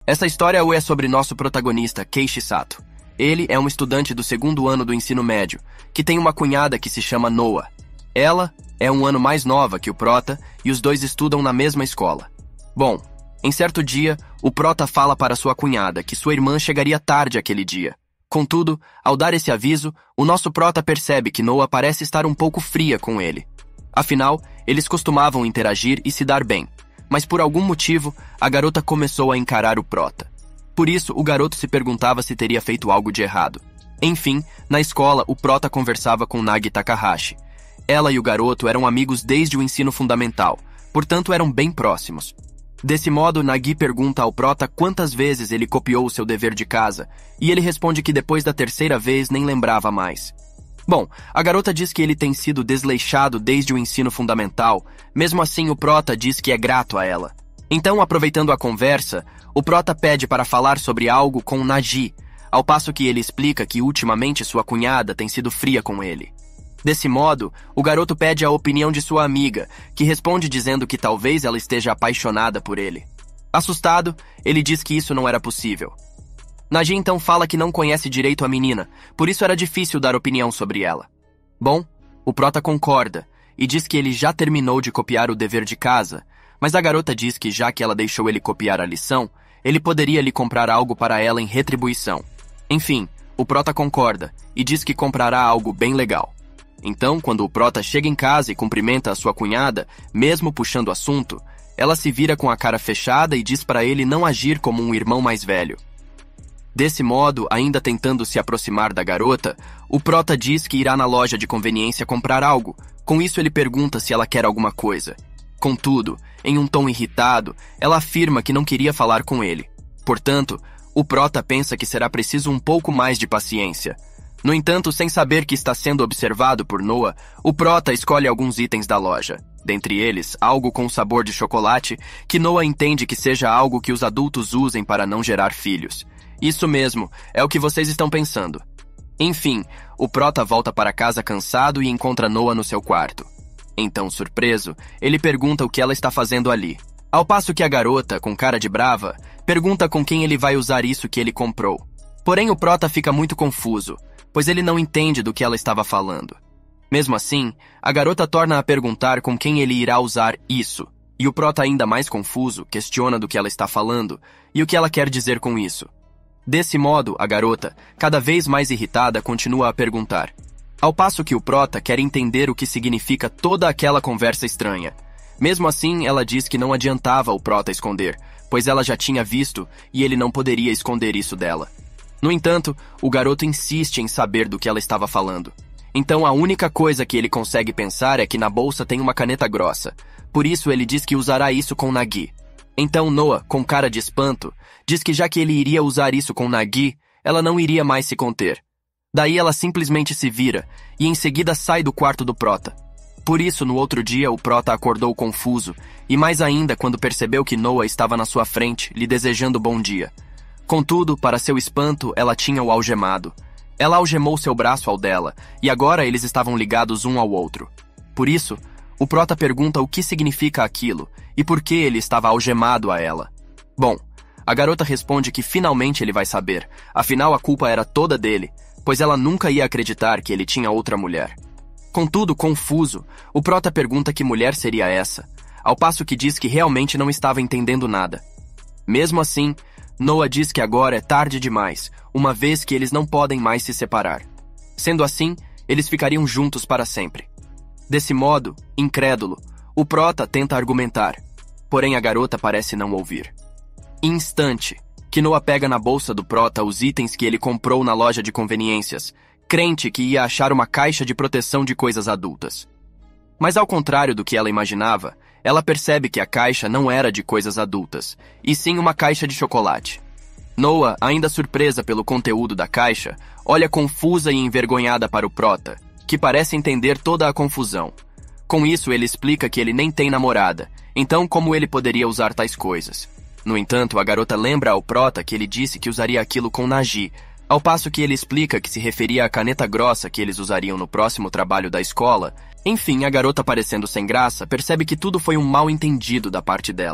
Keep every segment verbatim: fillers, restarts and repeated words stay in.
Essa história é sobre nosso protagonista, Keiichi Sato. Ele é um estudante do segundo ano do ensino médio, que tem uma cunhada que se chama Noa. Ela é um ano mais nova que o prota e os dois estudam na mesma escola. Bom, em certo dia, o prota fala para sua cunhada que sua irmã chegaria tarde aquele dia. Contudo, ao dar esse aviso, o nosso prota percebe que Noa parece estar um pouco fria com ele. Afinal, eles costumavam interagir e se dar bem, mas por algum motivo, a garota começou a encarar o prota. Por isso, o garoto se perguntava se teria feito algo de errado. Enfim, na escola, o prota conversava com Nagi Takahashi. Ela e o garoto eram amigos desde o ensino fundamental, portanto eram bem próximos. Desse modo, Nagi pergunta ao prota quantas vezes ele copiou o seu dever de casa, e ele responde que depois da terceira vez nem lembrava mais. Bom, a garota diz que ele tem sido desleixado desde o ensino fundamental, mesmo assim o prota diz que é grato a ela. Então, aproveitando a conversa, o prota pede para falar sobre algo com Nagi, ao passo que ele explica que ultimamente sua cunhada tem sido fria com ele. Desse modo, o garoto pede a opinião de sua amiga, que responde dizendo que talvez ela esteja apaixonada por ele. Assustado, ele diz que isso não era possível. Nagi então fala que não conhece direito a menina, por isso era difícil dar opinião sobre ela. Bom, o prota concorda e diz que ele já terminou de copiar o dever de casa, mas a garota diz que já que ela deixou ele copiar a lição, ele poderia lhe comprar algo para ela em retribuição. Enfim, o prota concorda e diz que comprará algo bem legal. Então, quando o prota chega em casa e cumprimenta a sua cunhada, mesmo puxando o assunto, ela se vira com a cara fechada e diz para ele não agir como um irmão mais velho. Desse modo, ainda tentando se aproximar da garota, o prota diz que irá na loja de conveniência comprar algo. Com isso, ele pergunta se ela quer alguma coisa. Contudo, em um tom irritado, ela afirma que não queria falar com ele. Portanto, o prota pensa que será preciso um pouco mais de paciência. No entanto, sem saber que está sendo observado por Noa, o prota escolhe alguns itens da loja. Dentre eles, algo com sabor de chocolate, que Noa entende que seja algo que os adultos usem para não gerar filhos. Isso mesmo, é o que vocês estão pensando. Enfim, o prota volta para casa cansado e encontra Noa no seu quarto. Então, surpreso, ele pergunta o que ela está fazendo ali. Ao passo que a garota, com cara de brava, pergunta com quem ele vai usar isso que ele comprou. Porém, o prota fica muito confuso, pois ele não entende do que ela estava falando. Mesmo assim, a garota torna a perguntar com quem ele irá usar isso, e o prota, ainda mais confuso, questiona do que ela está falando e o que ela quer dizer com isso. Desse modo, a garota, cada vez mais irritada, continua a perguntar, ao passo que o prota quer entender o que significa toda aquela conversa estranha. Mesmo assim, ela diz que não adiantava o prota esconder, pois ela já tinha visto e ele não poderia esconder isso dela. No entanto, o garoto insiste em saber do que ela estava falando. Então a única coisa que ele consegue pensar é que na bolsa tem uma caneta grossa. Por isso ele diz que usará isso com Nagi. Então Noa, com cara de espanto, diz que já que ele iria usar isso com Nagi, ela não iria mais se conter. Daí ela simplesmente se vira e em seguida sai do quarto do prota. Por isso, no outro dia, o prota acordou confuso e mais ainda quando percebeu que Noa estava na sua frente, lhe desejando bom dia. Contudo, para seu espanto, ela tinha o algemado. Ela algemou seu braço ao dela, e agora eles estavam ligados um ao outro. Por isso, o prota pergunta o que significa aquilo, e por que ele estava algemado a ela. Bom, a garota responde que finalmente ele vai saber, afinal a culpa era toda dele, pois ela nunca ia acreditar que ele tinha outra mulher. Contudo, confuso, o prota pergunta que mulher seria essa, ao passo que diz que realmente não estava entendendo nada. Mesmo assim, Noa diz que agora é tarde demais, uma vez que eles não podem mais se separar. Sendo assim, eles ficariam juntos para sempre. Desse modo, incrédulo, o prota tenta argumentar, porém a garota parece não ouvir. Instante, que Noa pega na bolsa do prota os itens que ele comprou na loja de conveniências, crente que ia achar uma caixa de proteção de coisas adultas. Mas ao contrário do que ela imaginava, ela percebe que a caixa não era de coisas adultas, e sim uma caixa de chocolate. Noa, ainda surpresa pelo conteúdo da caixa, olha confusa e envergonhada para o prota, que parece entender toda a confusão. Com isso, ele explica que ele nem tem namorada, então como ele poderia usar tais coisas? No entanto, a garota lembra ao prota que ele disse que usaria aquilo com Nagi, ao passo que ele explica que se referia à caneta grossa que eles usariam no próximo trabalho da escola. Enfim, a garota, parecendo sem graça, percebe que tudo foi um mal-entendido da parte dela.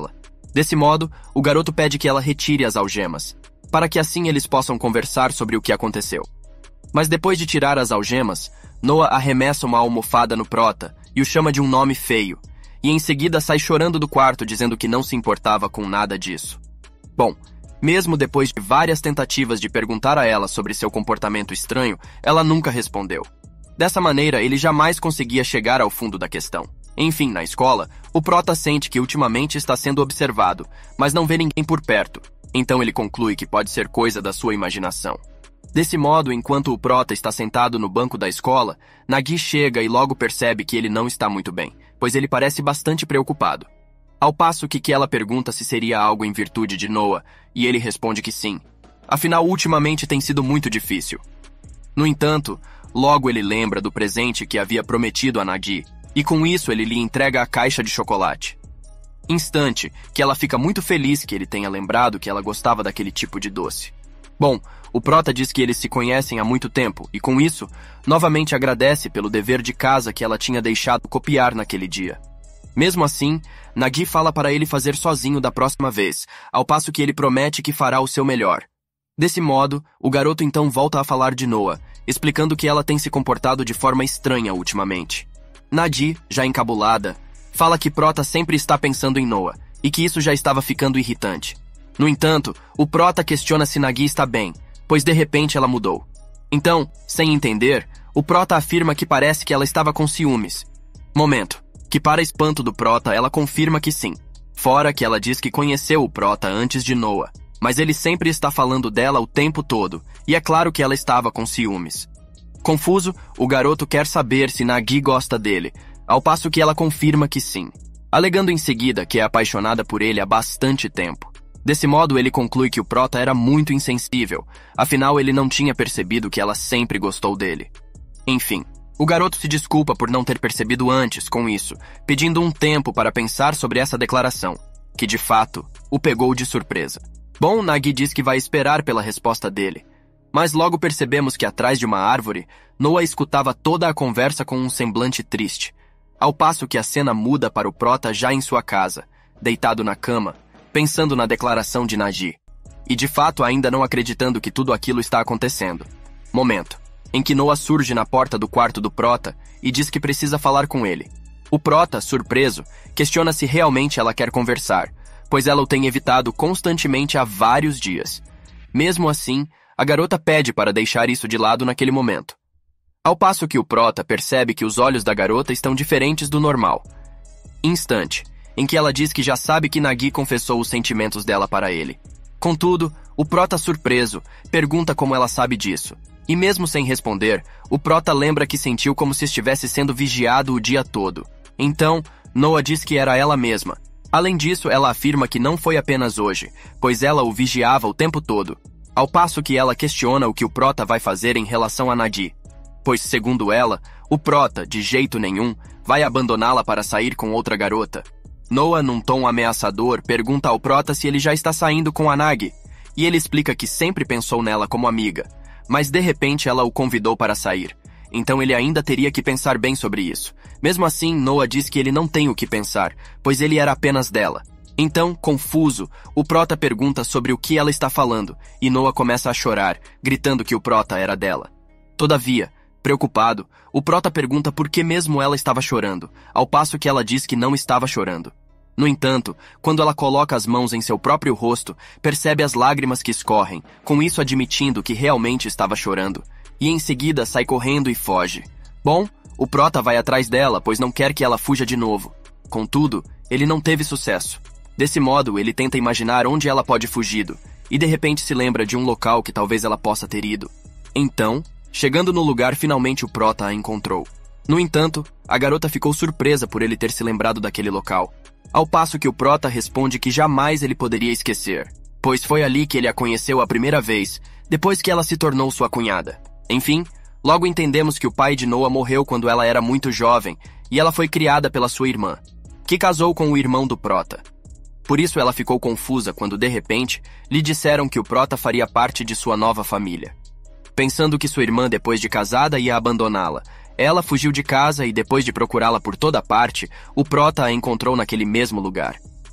Desse modo, o garoto pede que ela retire as algemas, para que assim eles possam conversar sobre o que aconteceu. Mas depois de tirar as algemas, Noah arremessa uma almofada no prota e o chama de um nome feio, e em seguida sai chorando do quarto dizendo que não se importava com nada disso. Bom, mesmo depois de várias tentativas de perguntar a ela sobre seu comportamento estranho, ela nunca respondeu. Dessa maneira, ele jamais conseguia chegar ao fundo da questão. Enfim, na escola, o prota sente que ultimamente está sendo observado, mas não vê ninguém por perto, então ele conclui que pode ser coisa da sua imaginação. Desse modo, enquanto o prota está sentado no banco da escola, Nagi chega e logo percebe que ele não está muito bem, pois ele parece bastante preocupado. Ao passo que, que ela pergunta se seria algo em virtude de Noah, e ele responde que sim. Afinal, ultimamente tem sido muito difícil. No entanto, logo ele lembra do presente que havia prometido a Nagi, e com isso ele lhe entrega a caixa de chocolate. Instante que ela fica muito feliz que ele tenha lembrado que ela gostava daquele tipo de doce. Bom, o prota diz que eles se conhecem há muito tempo e, com isso, novamente agradece pelo dever de casa que ela tinha deixado copiar naquele dia. Mesmo assim, Nagi fala para ele fazer sozinho da próxima vez, ao passo que ele promete que fará o seu melhor. Desse modo, o garoto então volta a falar de Noah, explicando que ela tem se comportado de forma estranha ultimamente. Nagi, já encabulada, fala que prota sempre está pensando em Noah e que isso já estava ficando irritante. No entanto, o prota questiona se Nagi está bem, pois de repente ela mudou. Então, sem entender, o prota afirma que parece que ela estava com ciúmes. Momento, que para espanto do prota ela confirma que sim. Fora que ela diz que conheceu o prota antes de Noah, mas ele sempre está falando dela o tempo todo, e é claro que ela estava com ciúmes. Confuso, o garoto quer saber se Nagi gosta dele, ao passo que ela confirma que sim, alegando em seguida que é apaixonada por ele há bastante tempo. Desse modo, ele conclui que o prota era muito insensível, afinal ele não tinha percebido que ela sempre gostou dele. Enfim, o garoto se desculpa por não ter percebido antes com isso, pedindo um tempo para pensar sobre essa declaração, que de fato o pegou de surpresa. Bom, Nagi diz que vai esperar pela resposta dele, mas logo percebemos que atrás de uma árvore, Noah escutava toda a conversa com um semblante triste, ao passo que a cena muda para o prota já em sua casa, deitado na cama, pensando na declaração de Nagi, e de fato ainda não acreditando que tudo aquilo está acontecendo. Momento, em que Noah surge na porta do quarto do prota e diz que precisa falar com ele. O prota, surpreso, questiona se realmente ela quer conversar, pois ela o tem evitado constantemente há vários dias. Mesmo assim, a garota pede para deixar isso de lado naquele momento. Ao passo que o prota percebe que os olhos da garota estão diferentes do normal. Instante, em que ela diz que já sabe que Nagi confessou os sentimentos dela para ele. Contudo, o prota surpreso pergunta como ela sabe disso. E mesmo sem responder, o prota lembra que sentiu como se estivesse sendo vigiado o dia todo. Então, Noah diz que era ela mesma. Além disso, ela afirma que não foi apenas hoje, pois ela o vigiava o tempo todo. Ao passo que ela questiona o que o prota vai fazer em relação a Nagi. Pois, segundo ela, o prota, de jeito nenhum, vai abandoná-la para sair com outra garota. Noah, num tom ameaçador, pergunta ao prota se ele já está saindo com a Nagi, e ele explica que sempre pensou nela como amiga, mas de repente ela o convidou para sair, então ele ainda teria que pensar bem sobre isso. Mesmo assim, Noah diz que ele não tem o que pensar, pois ele era apenas dela. Então, confuso, o prota pergunta sobre o que ela está falando, e Noah começa a chorar, gritando que o prota era dela. Todavia, preocupado, o prota pergunta por que mesmo ela estava chorando, ao passo que ela diz que não estava chorando. No entanto, quando ela coloca as mãos em seu próprio rosto, percebe as lágrimas que escorrem, com isso admitindo que realmente estava chorando, e em seguida sai correndo e foge. Bom, o prota vai atrás dela, pois não quer que ela fuja de novo. Contudo, ele não teve sucesso. Desse modo, ele tenta imaginar onde ela pode fugido, e de repente se lembra de um local que talvez ela possa ter ido. Então, chegando no lugar, finalmente o prota a encontrou. No entanto, a garota ficou surpresa por ele ter se lembrado daquele local, ao passo que o prota responde que jamais ele poderia esquecer, pois foi ali que ele a conheceu a primeira vez, depois que ela se tornou sua cunhada. Enfim, logo entendemos que o pai de Noah morreu quando ela era muito jovem, e ela foi criada pela sua irmã, que casou com o irmão do prota. Por isso ela ficou confusa quando, de repente, lhe disseram que o prota faria parte de sua nova família. Pensando que sua irmã, depois de casada, ia abandoná-la, ela fugiu de casa e, depois de procurá-la por toda parte, o prota a encontrou naquele mesmo lugar.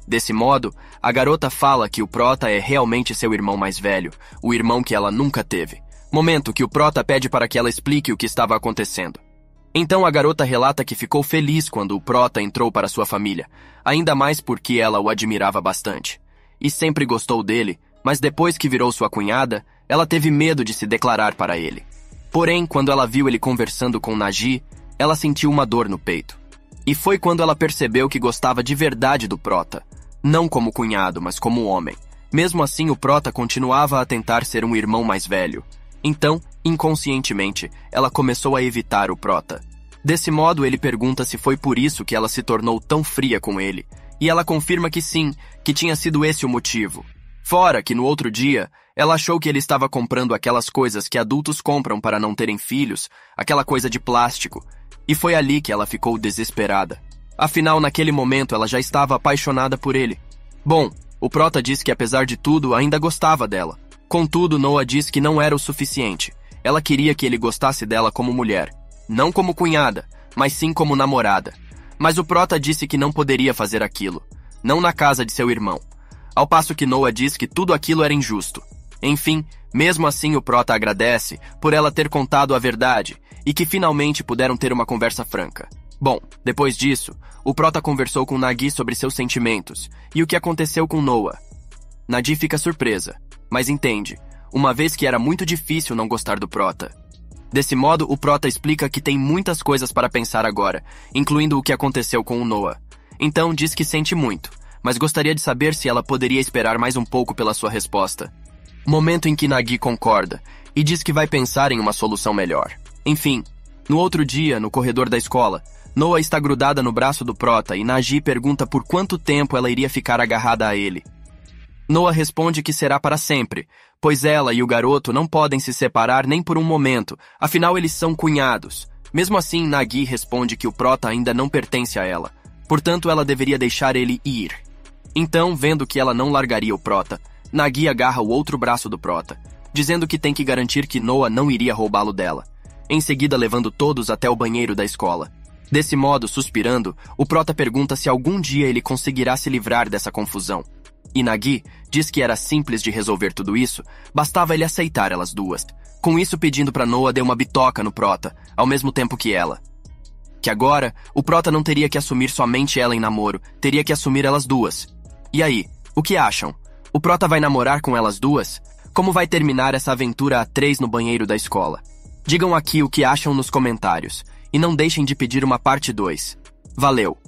Desse modo, a garota fala que o Prota é realmente seu irmão mais velho, o irmão que ela nunca teve. Momento que o Prota pede para que ela explique o que estava acontecendo. Então a garota relata que ficou feliz quando o Prota entrou para sua família, ainda mais porque ela o admirava bastante. E sempre gostou dele, mas depois que virou sua cunhada, ela teve medo de se declarar para ele. Porém, quando ela viu ele conversando com Nagi, ela sentiu uma dor no peito. E foi quando ela percebeu que gostava de verdade do Prota, não como cunhado, mas como homem. Mesmo assim, o Prota continuava a tentar ser um irmão mais velho. Então, inconscientemente, ela começou a evitar o Prota. Desse modo, ele pergunta se foi por isso que ela se tornou tão fria com ele, e ela confirma que sim, que tinha sido esse o motivo. Fora que no outro dia, ela achou que ele estava comprando aquelas coisas que adultos compram para não terem filhos, aquela coisa de plástico, e foi ali que ela ficou desesperada. Afinal, naquele momento, ela já estava apaixonada por ele. Bom, o Prota diz que apesar de tudo, ainda gostava dela. Contudo, Noah diz que não era o suficiente. Ela queria que ele gostasse dela como mulher. Não como cunhada, mas sim como namorada. Mas o Prota disse que não poderia fazer aquilo. Não na casa de seu irmão. Ao passo que Noah diz que tudo aquilo era injusto. Enfim, mesmo assim o Prota agradece por ela ter contado a verdade e que finalmente puderam ter uma conversa franca. Bom, depois disso, o Prota conversou com Nagi sobre seus sentimentos e o que aconteceu com Noah. Nagi fica surpresa, mas entende, uma vez que era muito difícil não gostar do Prota. Desse modo, o Prota explica que tem muitas coisas para pensar agora, incluindo o que aconteceu com o Noah. Então diz que sente muito, mas gostaria de saber se ela poderia esperar mais um pouco pela sua resposta. Momento em que Nagi concorda e diz que vai pensar em uma solução melhor. Enfim, no outro dia, no corredor da escola, Noah está grudada no braço do Prota e Nagi pergunta por quanto tempo ela iria ficar agarrada a ele. Noah responde que será para sempre, pois ela e o garoto não podem se separar nem por um momento, afinal eles são cunhados. Mesmo assim, Nagi responde que o Prota ainda não pertence a ela, portanto ela deveria deixar ele ir. Então, vendo que ela não largaria o Prota, Nagi agarra o outro braço do Prota, dizendo que tem que garantir que Noah não iria roubá-lo dela, em seguida levando todos até o banheiro da escola. Desse modo, suspirando, o Prota pergunta se algum dia ele conseguirá se livrar dessa confusão. E Nagi diz que era simples de resolver tudo isso, bastava ele aceitar elas duas. Com isso pedindo para Noah dar uma bitoca no Prota, ao mesmo tempo que ela. Que agora, o Prota não teria que assumir somente ela em namoro, teria que assumir elas duas. E aí, o que acham? O Prota vai namorar com elas duas? Como vai terminar essa aventura a três no banheiro da escola? Digam aqui o que acham nos comentários, e não deixem de pedir uma parte dois. Valeu!